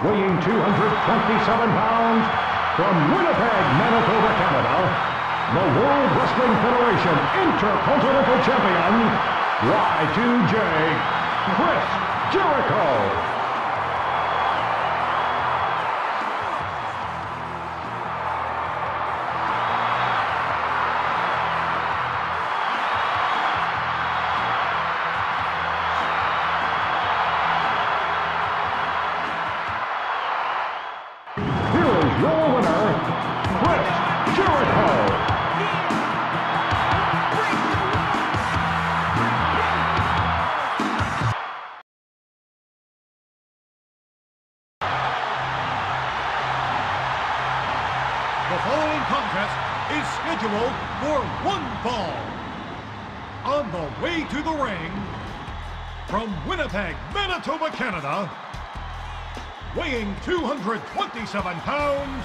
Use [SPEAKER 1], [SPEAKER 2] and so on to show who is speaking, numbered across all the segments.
[SPEAKER 1] weighing 227 pounds, from Winnipeg, Manitoba, Canada, the World Wrestling Federation Intercontinental Champion, Y2J, Chris Jericho. Your winner, Chris Jericho.
[SPEAKER 2] The following contest is scheduled for one fall. On the way to the ring, from Winnipeg, Manitoba, Canada, weighing 227 pounds,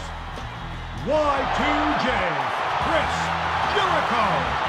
[SPEAKER 2] Y2J, Chris Jericho.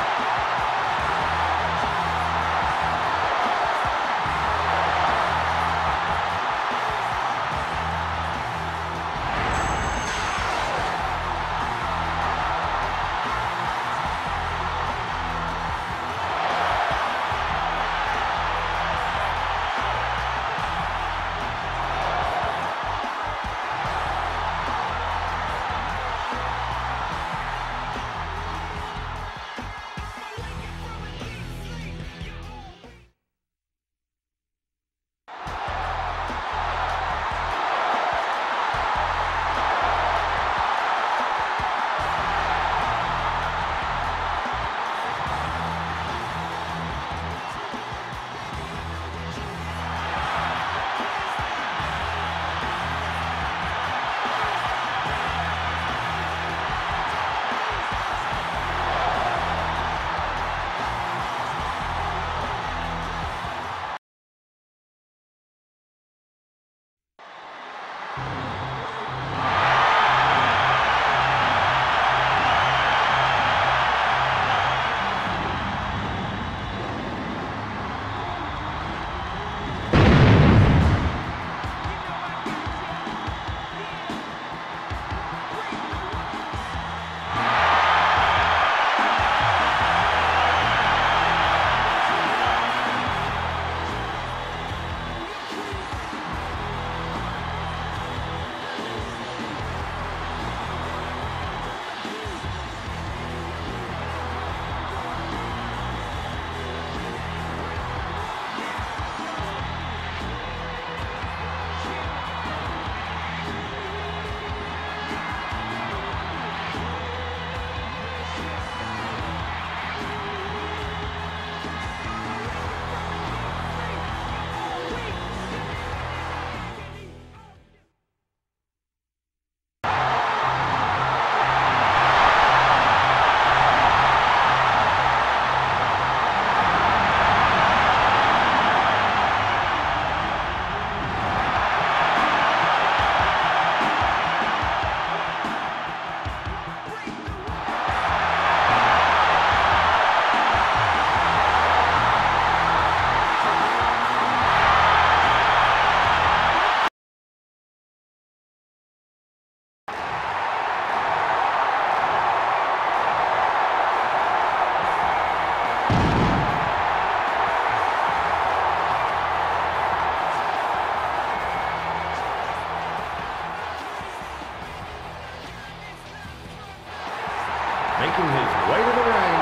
[SPEAKER 3] Making his way to the ring,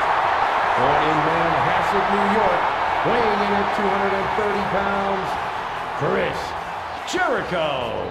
[SPEAKER 3] born in Manhasset, New York, weighing in at 230 pounds, Chris Jericho.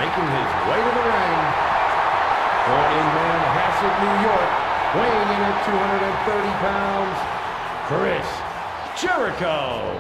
[SPEAKER 3] making his way to the ring. Born in Manhasset, New York, weighing in at 230 pounds, Chris Jericho.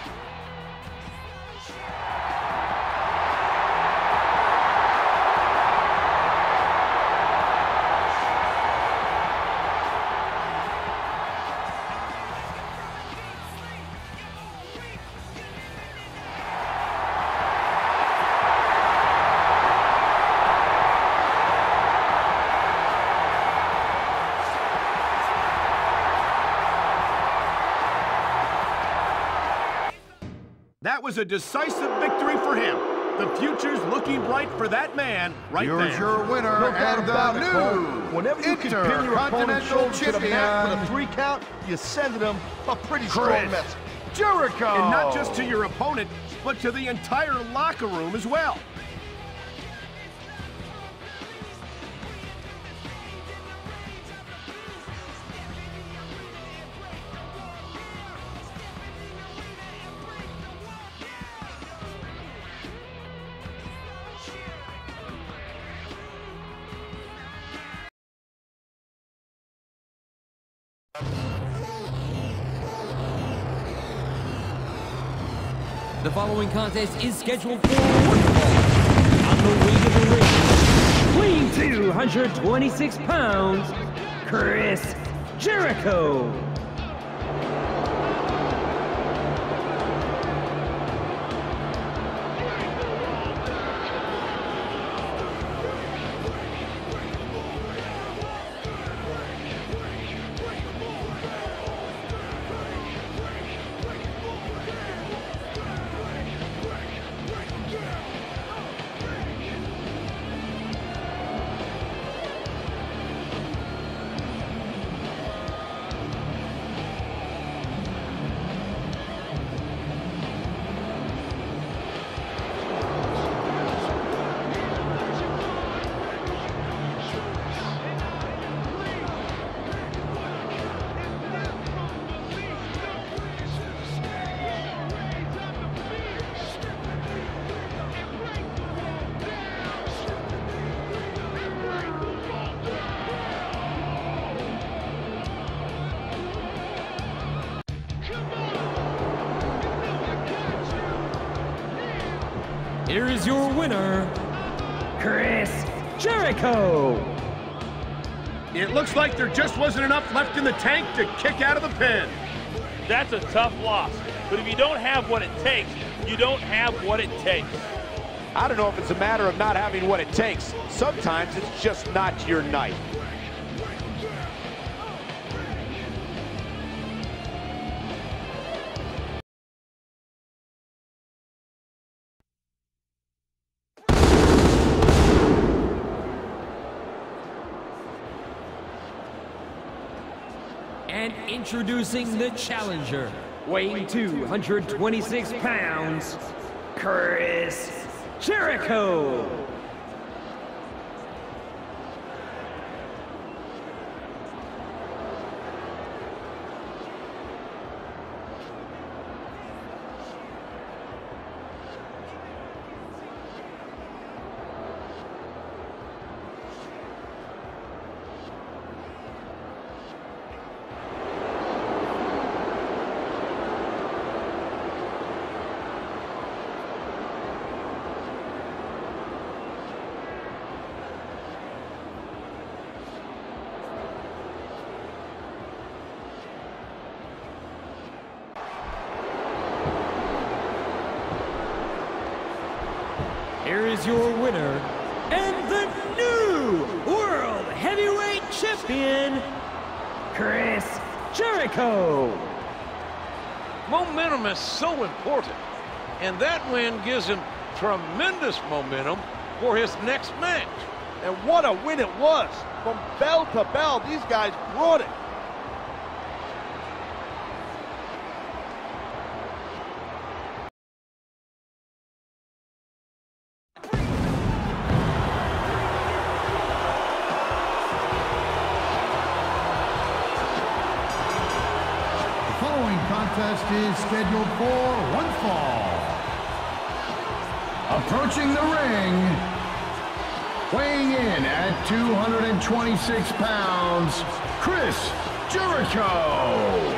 [SPEAKER 2] That was a decisive victory for him. The future's looking bright for that man right there.
[SPEAKER 4] Here's your winner and the new
[SPEAKER 5] Whenever you can pin your opponent's shoulder to the mat with a 3 count, you send them a pretty strong message.
[SPEAKER 4] Jericho.
[SPEAKER 2] And not just to your opponent, but to the entire locker room as well.
[SPEAKER 6] The following contest is scheduled for one fall. On the way to the ring, weighing 226 pounds, Chris Jericho. Here is your winner, Chris Jericho.
[SPEAKER 2] It looks like there just wasn't enough left in the tank to kick out of the pin.
[SPEAKER 7] That's a tough loss. But if you don't have what it takes, you don't have what it takes.
[SPEAKER 8] I don't know if it's a matter of not having what it takes. Sometimes it's just not your night.
[SPEAKER 6] And introducing the challenger, weighing 226 pounds, Chris Jericho. Here is your winner, and the new World Heavyweight Champion, Chris Jericho.
[SPEAKER 9] Momentum is so important, and that win gives him tremendous momentum for his next match.
[SPEAKER 4] And what a win it was. From bell to bell, these guys brought it.
[SPEAKER 2] Contest is scheduled for one fall. Approaching the ring
[SPEAKER 1] Weighing in at 226 pounds, Chris Jericho.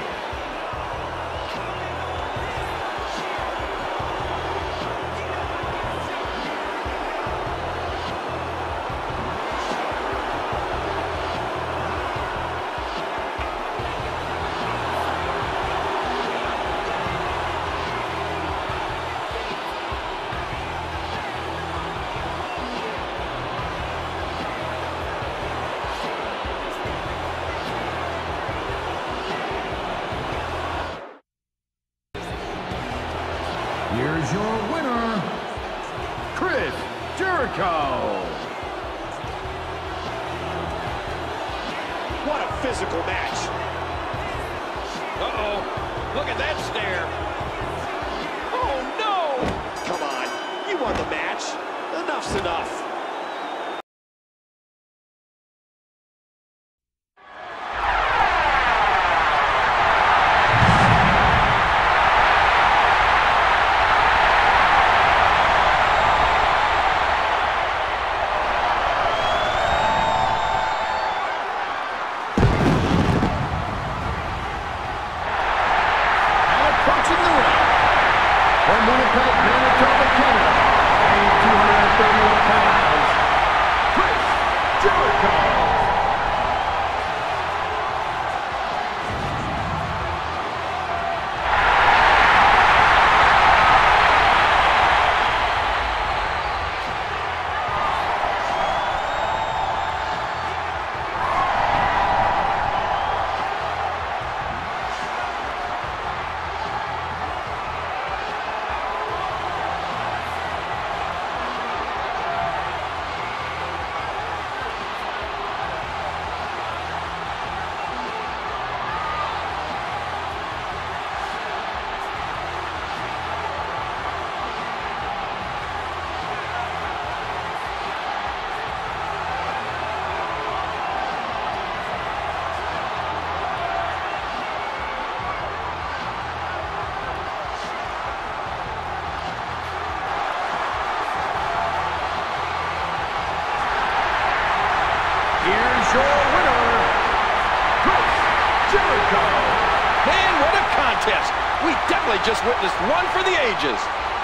[SPEAKER 1] Here's your winner, Chris Jericho.
[SPEAKER 8] What a physical match.
[SPEAKER 9] Uh-oh. Look at that stare.
[SPEAKER 8] Oh, no! Come on. You won the match. Enough's enough.
[SPEAKER 1] From Winnipeg, Manitoba, Canada, weighing 231 pounds, Chris Jericho. Here's your winner, Chris Jericho.
[SPEAKER 9] Man, what a contest. We definitely just witnessed one for the ages.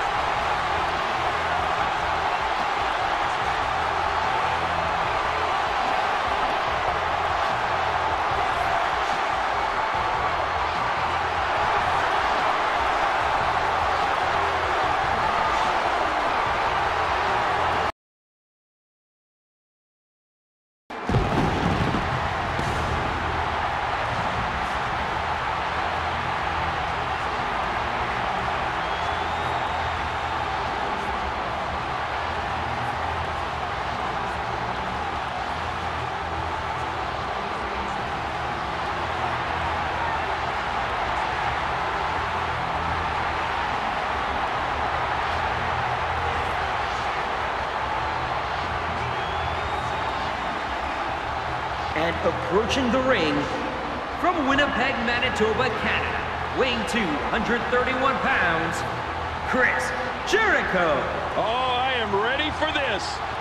[SPEAKER 6] And approaching the ring from Winnipeg, Manitoba, Canada, weighing 231 pounds, Chris Jericho.
[SPEAKER 9] Oh, I am ready for this.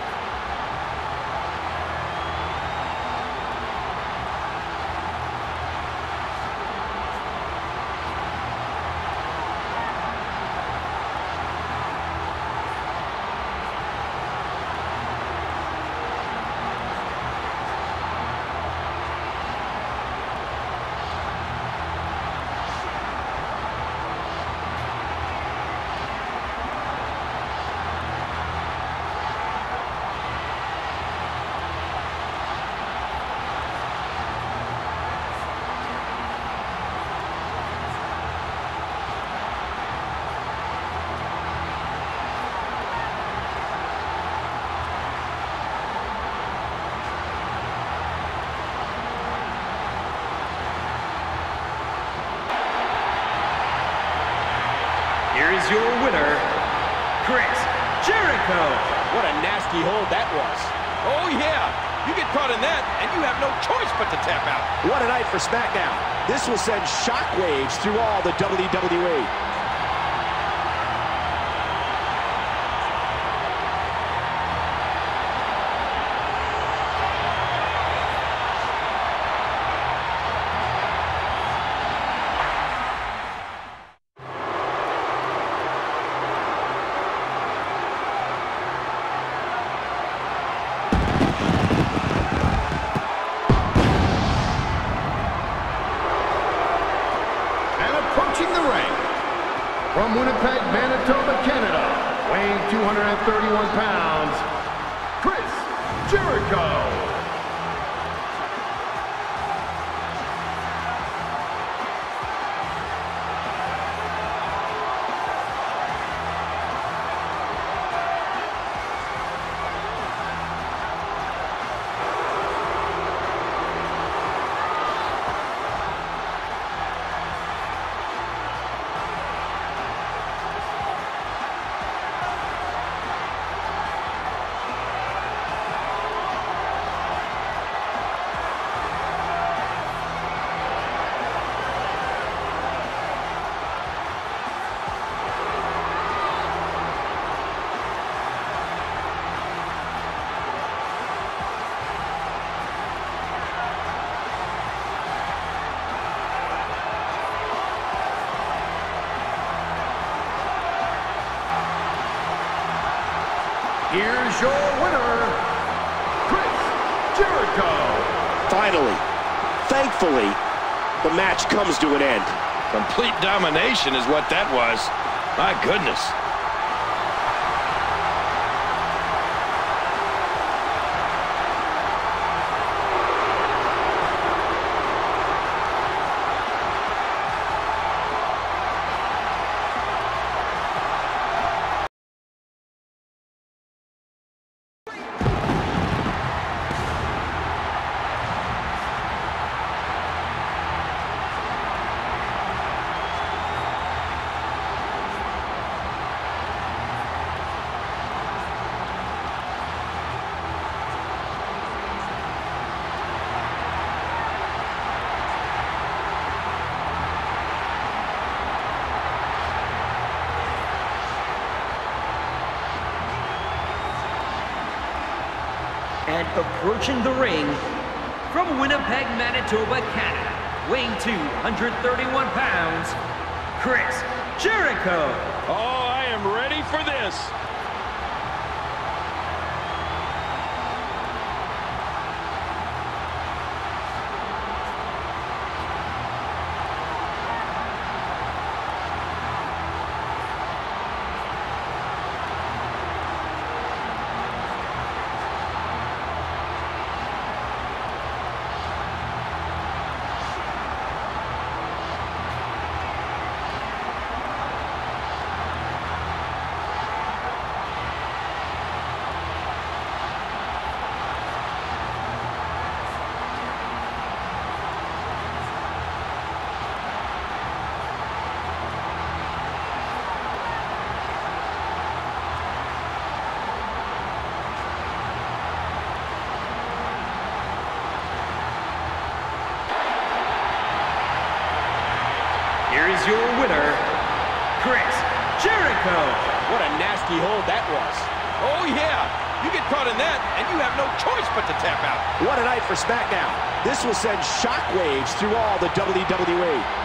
[SPEAKER 6] Here is your winner, Chris Jericho.
[SPEAKER 8] What a nasty hold that was.
[SPEAKER 9] Oh, yeah. You get caught in that, and you have no choice but to tap out.
[SPEAKER 8] What a night for Smackdown. This will send shockwaves through all the WWE.
[SPEAKER 1] From Winnipeg, Manitoba, Canada, weighing 231 pounds, Chris Jericho. Here's your winner, Chris Jericho.
[SPEAKER 8] Finally, thankfully, the match comes to an end.
[SPEAKER 9] Complete domination is what that was. My goodness.
[SPEAKER 6] And approaching the ring, from Winnipeg, Manitoba, Canada, weighing 231 pounds, Chris Jericho.
[SPEAKER 9] Oh, I am ready for this.
[SPEAKER 6] Here is your winner, Chris Jericho.
[SPEAKER 8] What a nasty hold that was.
[SPEAKER 9] Oh, yeah. You get caught in that, and you have no choice but to tap out.
[SPEAKER 8] What a night for Smackdown. This will send shockwaves through all the WWE.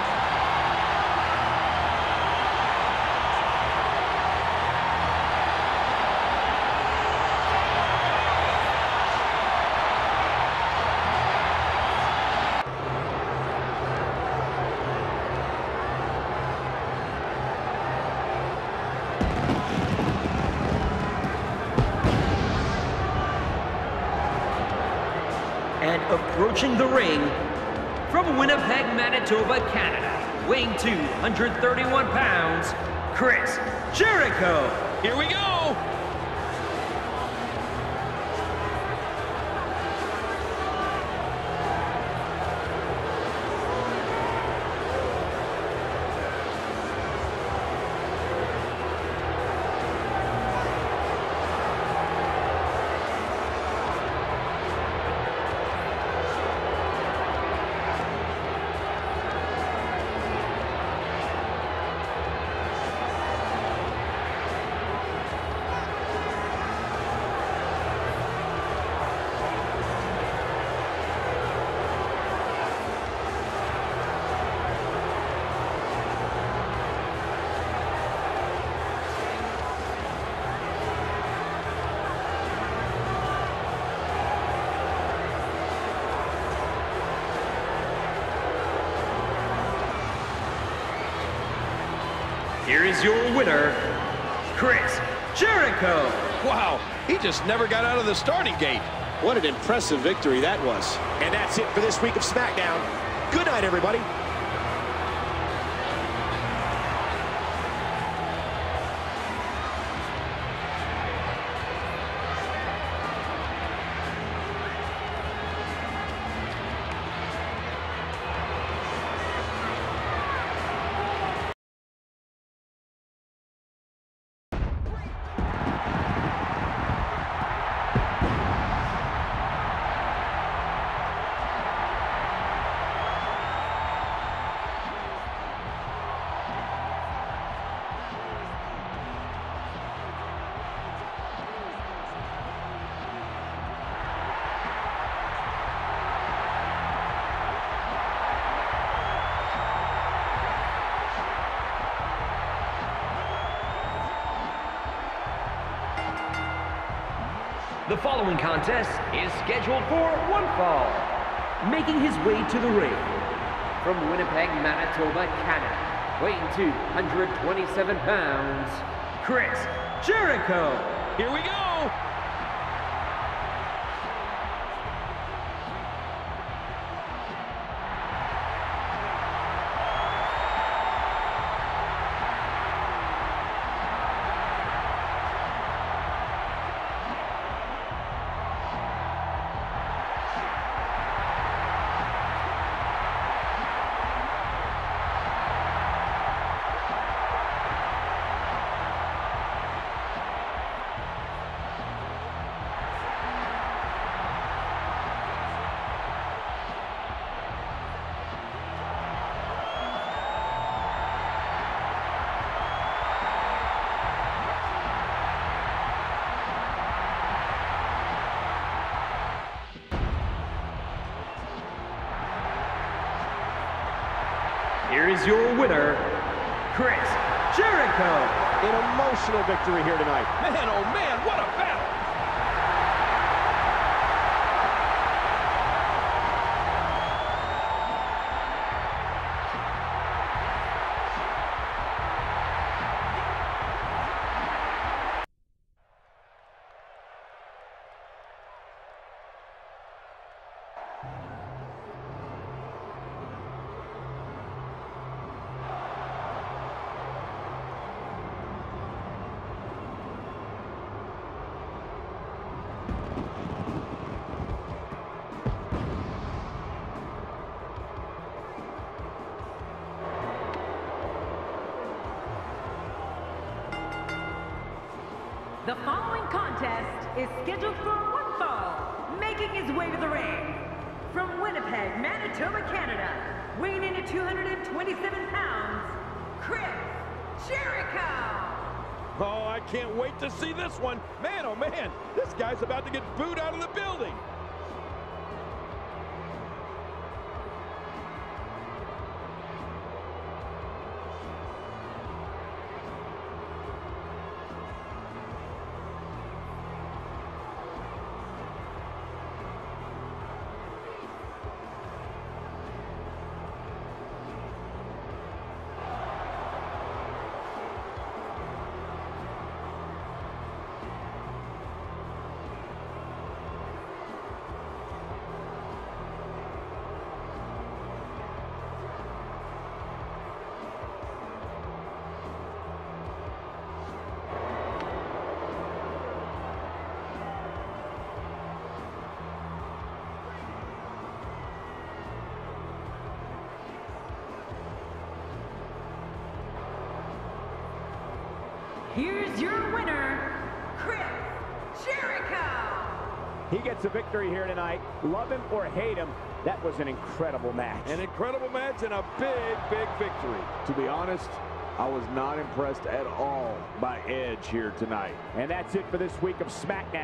[SPEAKER 6] And approaching the ring, from Winnipeg, Manitoba, Canada, weighing 231 pounds, Chris Jericho.
[SPEAKER 9] Here we go.
[SPEAKER 6] Here is your winner, Chris Jericho.
[SPEAKER 9] Wow, he just never got out of the starting gate.
[SPEAKER 8] What an impressive victory that was. And that's it for this week of Smackdown. Good night, everybody.
[SPEAKER 6] The following contest is scheduled for one fall. Making his way to the ring from Winnipeg, Manitoba, Canada, weighing 227 pounds, Chris Jericho.
[SPEAKER 9] Here we go.
[SPEAKER 6] Here is your winner, Chris Jericho.
[SPEAKER 8] An emotional victory here tonight.
[SPEAKER 9] Man, oh man, what a battle.
[SPEAKER 10] The following contest is scheduled for one fall. Making his way to the ring from Winnipeg, Manitoba, Canada, weighing in at 227 pounds, Chris Jericho.
[SPEAKER 9] Oh, I can't wait to see this one. Man, oh man, this guy's about to get booed out of the building.
[SPEAKER 10] Here's your winner, Chris Jericho.
[SPEAKER 8] He gets a victory here tonight. Love him or hate him, that was an incredible match.
[SPEAKER 9] An incredible match and a big, big victory.
[SPEAKER 5] To be honest, I was not impressed at all by Edge here tonight.
[SPEAKER 8] And that's it for this week of Smackdown.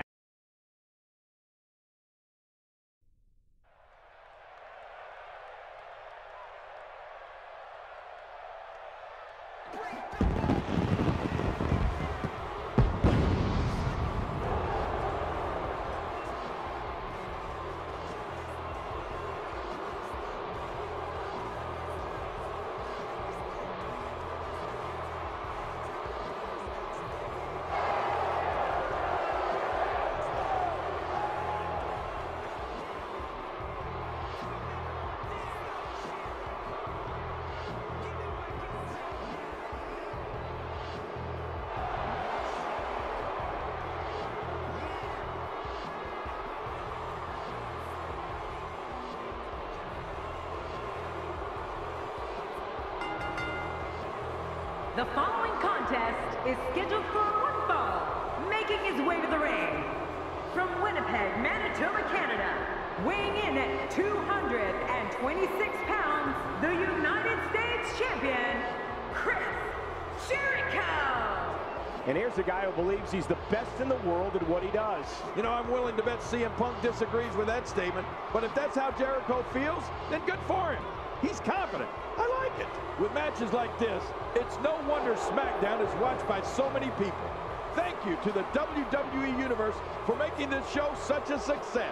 [SPEAKER 10] The following contest is scheduled for one fall, making his way to the ring. From Winnipeg, Manitoba, Canada, weighing in at 226 pounds, the United States Champion, Chris Jericho!
[SPEAKER 8] And here's a guy who believes he's the best in the world at what he does.
[SPEAKER 9] You know, I'm willing to bet CM Punk disagrees with that statement, but if that's how Jericho feels, then good for him. He's confident. I like it. With matches like this, it's no wonder Smackdown is watched by so many people. Thank you to the WWE Universe for making this show such a success.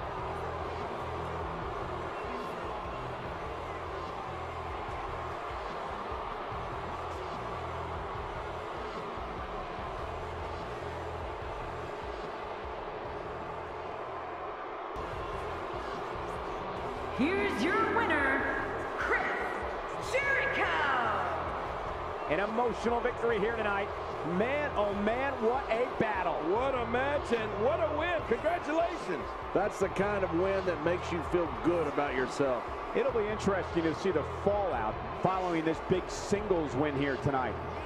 [SPEAKER 10] Here's your winner, Chris Jericho!
[SPEAKER 8] An emotional victory here tonight. Man, oh man, what a battle.
[SPEAKER 9] What a match and what a win. Congratulations.
[SPEAKER 5] That's the kind of win that makes you feel good about yourself.
[SPEAKER 8] It'll be interesting to see the fallout following this big singles win here tonight.